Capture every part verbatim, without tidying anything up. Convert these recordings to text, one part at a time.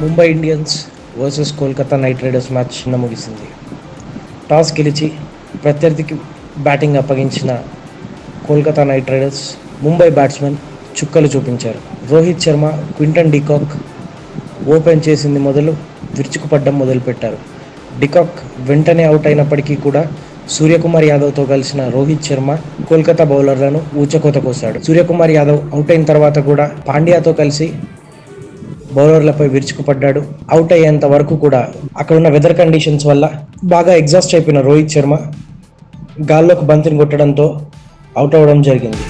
Mumbai Indians versus Kolkata Knight Riders match నిన్న ముగిసింది. Toss గెలిచి ప్రత్యర్థికి బ్యాటింగ్ అప్పగించిన Kolkata Knight Riders Mumbai batsmen చుక్కలు చూపించారు. Rohit Sharma, Quinton de Kock open చేసింది మొదలు విరుచుకుపడ్డం మొదలుపెట్టారు. డికాక్ వెంటనే అవుట్ అయినప్పటికీ కూడా సూర్యకుమార్ యాదవ్తో కలిసిన రోహిత్ శర్మ కోల్కతా బౌలర్లను ఊచకోత కోశాడు. సూర్యకుమార్ యాదవ్ అవుట్ అయిన తర్వాత కూడా పాండ్యాతో కలిసి బౌలర్లపై విరుచుకుపడ్డాడు. అవుట్ అయ్యేంత వరకు కూడా అక్కడున్న వెదర్ కండిషన్స్ వల్ల బాగా ఎగ్జాస్ట్ అయిపోయిన రోహిత్ శర్మ గాల్లోకి బంతిని కొట్టడంతో అవుట్ అవ్వడం జరిగింది.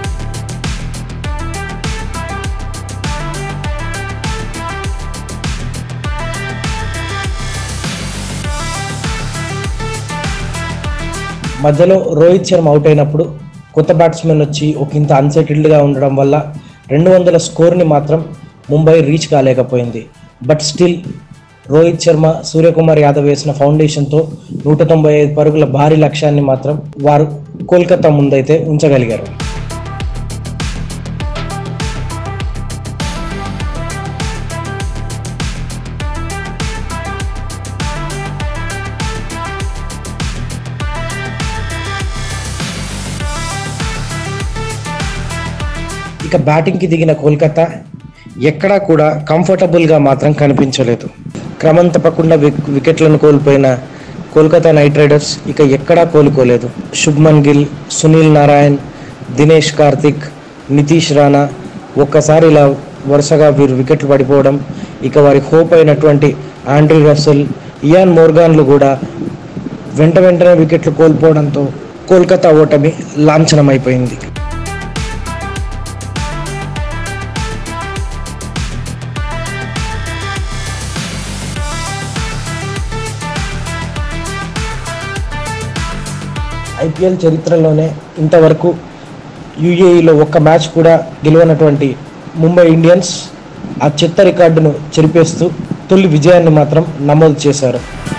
మధ్యలో రోహిత్ శర్మ అవుట్ అయినప్పుడు కొత్త బ్యాట్స్మెన్ వచ్చి ఒక ఇంత అన్సెటిల్డ్గా ఉండడం వల్ల రెండు వందల స్కోర్ని మాత్రం ముంబై రీచ్ కాలేకపోయింది. బట్ స్టిల్ రోహిత్ శర్మ, సూర్యకుమార్ యాదవ్ వేసిన ఫౌండేషన్తో నూట తొంభై ఐదు పరుగుల భారీ లక్ష్యాన్ని మాత్రం వారు కోల్కతా ముందైతే ఉంచగలిగారు. ఇక బ్యాటింగ్కి దిగిన కోల్కతా ఎక్కడా కూడా కంఫర్టబుల్గా మాత్రం కనిపించలేదు. క్రమం తప్పకుండా వికెట్లను కోల్పోయిన కోల్కతా నైట్ రైడర్స్ ఇక ఎక్కడా కోలుకోలేదు. శుభ్మన్ గిల్, సునీల్ నారాయణ్, దినేష్ కార్తిక్, నితీష్ రాణా ఒక్కసారి ఇలా వరుసగా వీరు వికెట్లు పడిపోవడం, ఇక వారి హోప్ అయినటువంటి ఆండ్రీ రసెల్, ఇయాన్ మోర్గాన్లు కూడా వెంట వెంటనే వికెట్లు కోల్పోవడంతో కోల్కతా ఓటమి లాంఛనమైపోయింది. ఐపీఎల్ చరిత్రలోనే ఇంతవరకు యూఏఈలో ఒక్క మ్యాచ్ కూడా గెలవనటువంటి ముంబై ఇండియన్స్ ఆ చెత్త రికార్డును చెరిపేస్తూ తొలి విజయాన్ని మాత్రం నమోదు చేశారు.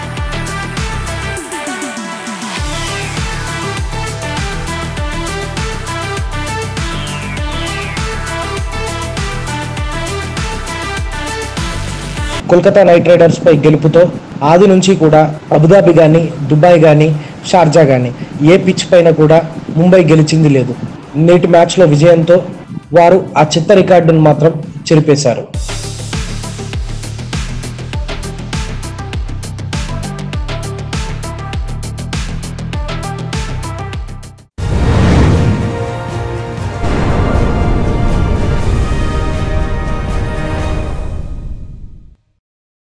కోల్కతా నైట్ రైడర్స్ పై గెలుపుతో ఆది నుంచి కూడా అబుదాబి కానీ, దుబాయ్ కానీ, షార్జా కానీ ఏ పిచ్ పైన కూడా ముంబై గెలిచింది లేదు. నేటి మ్యాచ్లో విజయంతో వారు ఆ చెత్త రికార్డును మాత్రం చెరిపేశారు.